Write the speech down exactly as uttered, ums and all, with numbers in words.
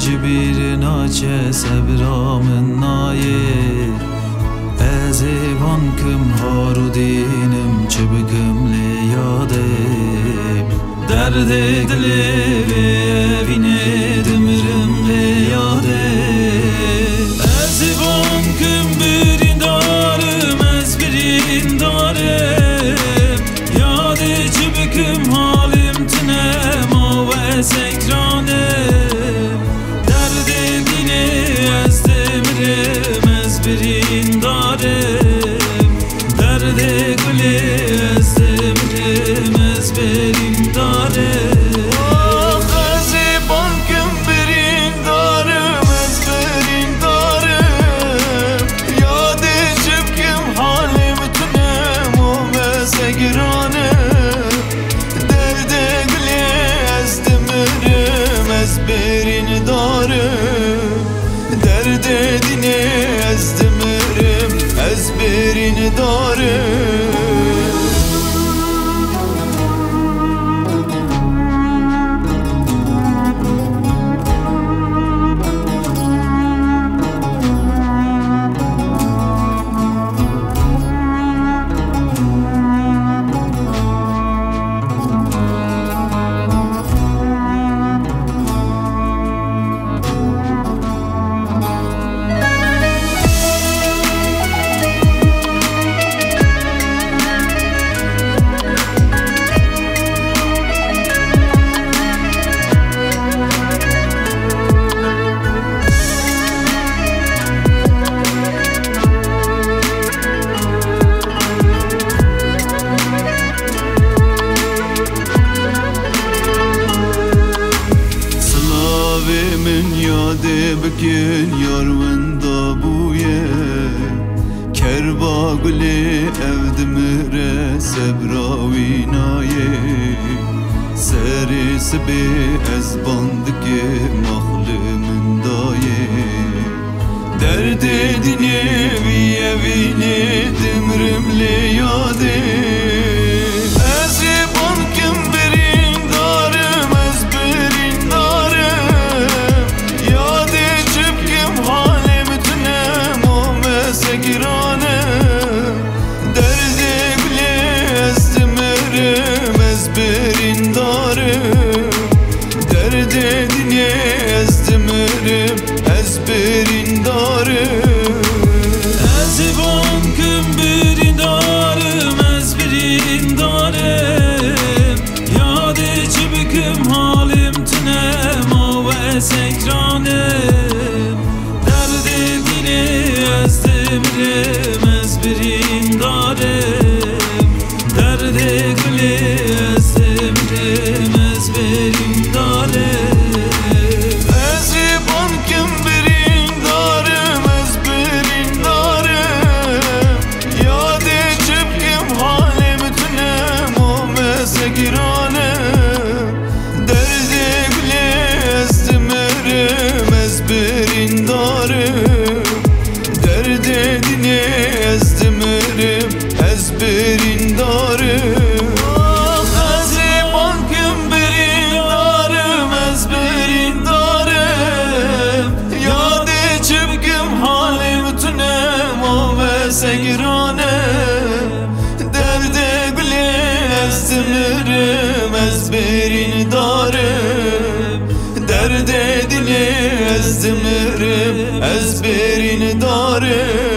جبیر ناچه سبرامن نایه ازیوان کم هارو دینم چه بکم لیاده درد دلی وینه دمرم لیاده ازیوان کم برین دارم از برین دارم یاده چه بکم حالم تنم و سکرانه درد دینه از دمرم از برین دارم درد گلی از دمرم از برین دارم برین دارم درد دینه از دمرم از برین دارم من یاده بکن یار وندا بویه کربا گلی او دمره سبراوی نایه سری سبی از باندگی مخل من دایه درد دینه ویه وینه دمرم لیاده برین دارم درد دینه از دمرم از برین دارم ازیوان کم برین دارم از برین دارم یاده چی بکم حالم تنم و سکرانم درد دینه از دمرم از برین دارم درد گلی از دمرم از برین دارم ازیوان کم برین دارم از برین دارم یاده چبکم حالم تنم و مسگرانم درد گلی از دمرم از برین دارم درد دینه از دمرم از برین دارم سگرانم درد گلی از دمرم از برین دارم درد دلی از دمرم از برین دارم